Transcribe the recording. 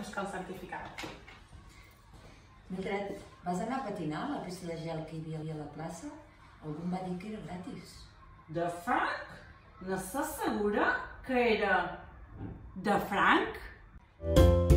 buscar el certificat. Mildred, vas anar a patinar a la pista de gel que hi havia a la plaça? Algú em va dir que era gratis. De franc? N'estàs segura que era de franc?